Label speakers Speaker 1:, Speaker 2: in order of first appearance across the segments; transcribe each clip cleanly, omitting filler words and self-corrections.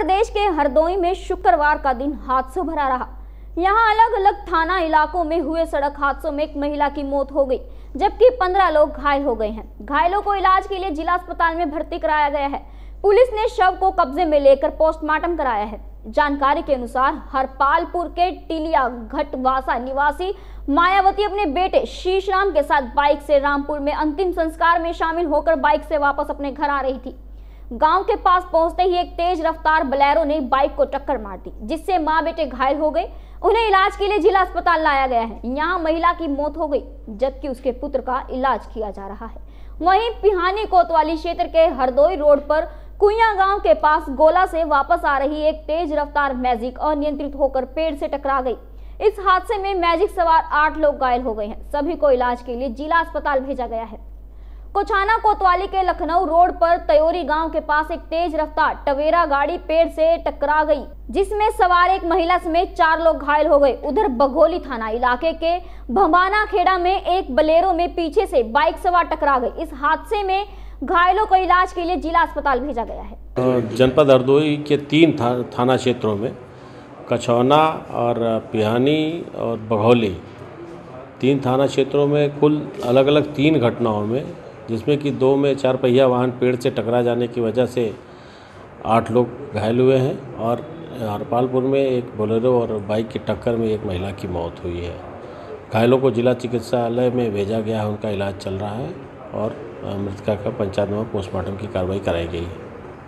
Speaker 1: प्रदेश के हरदोई में शुक्रवार का दिन हादसों भरा रहा। यहां अलग अलग थाना इलाकों में हुए सड़क हादसों में एक महिला की मौत हो गई, जबकि 15 लोग घायल हो गए हैं। घायलों को इलाज के लिए जिला अस्पताल में भर्ती कराया गया है। पुलिस ने शव को कब्जे में लेकर पोस्टमार्टम कराया है। जानकारी के अनुसार हरपालपुर के टिलिया घटवासा निवासी मायावती अपने बेटे शीशराम के साथ बाइक से रामपुर में अंतिम संस्कार में शामिल होकर बाइक से वापस अपने घर आ रही थी। गांव के पास पहुंचते ही एक तेज रफ्तार बोलेरो ने बाइक को टक्कर मार दी, जिससे मां बेटे घायल हो गए। उन्हें इलाज के लिए जिला अस्पताल लाया गया है। यहां महिला की मौत हो गई, जबकि उसके पुत्र का इलाज किया जा रहा है। वहीं पिहानी कोतवाली क्षेत्र के हरदोई रोड पर कुइया गांव के पास गोला से वापस आ रही एक तेज रफ्तार मैजिक अनियंत्रित होकर पेड़ से टकरा गई। इस हादसे में मैजिक सवार 8 लोग घायल हो गए हैं। सभी को इलाज के लिए जिला अस्पताल भेजा गया है। कोछाना कोतवाली के लखनऊ रोड पर तयोरी गांव के पास एक तेज रफ्तार टवेरा गाड़ी पेड़ से टकरा गई, जिसमें सवार एक महिला समेत 4 लोग घायल हो गए। उधर बघोली थाना इलाके के भंबाना खेड़ा में एक बोलेरो में पीछे से बाइक सवार टकरा गई। इस हादसे में घायलों को इलाज के लिए जिला अस्पताल भेजा गया है।
Speaker 2: जनपद हरदोई के 3 थाना क्षेत्रों में कछौना और पिहानी और बघौली 3 थाना क्षेत्रों में कुल अलग अलग 3 घटनाओं में, जिसमें कि 2 में 4 पहिया वाहन पेड़ से टकरा जाने की वजह से 8 लोग घायल हुए हैं और हरपालपुर में एक बोलेरो और बाइक की टक्कर में एक महिला की मौत हुई है। घायलों को जिला चिकित्सालय में भेजा गया है, उनका इलाज चल रहा है और मृतका का पंचायत पोस्टमार्टम की कार्रवाई कराई गई है।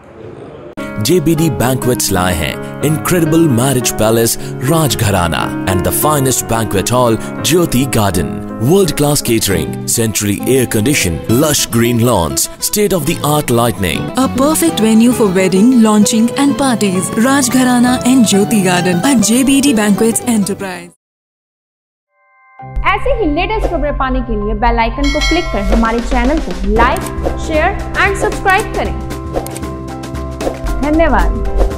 Speaker 3: JBD Banquets लाए हैं incredible marriage palace Rajgharana and the finest banquet hall Jyoti Garden. World-class catering, centrally air-conditioned, lush green lawns, state-of-the-art lighting.
Speaker 4: A perfect venue for wedding, launching and parties. Rajgharana and Jyoti Garden at JBD Banquets Enterprise.
Speaker 5: ऐसे ही latest खबरें पाने के लिए bell icon को click कर हमारे channel को like, share and subscribe करें। धन्यवाद।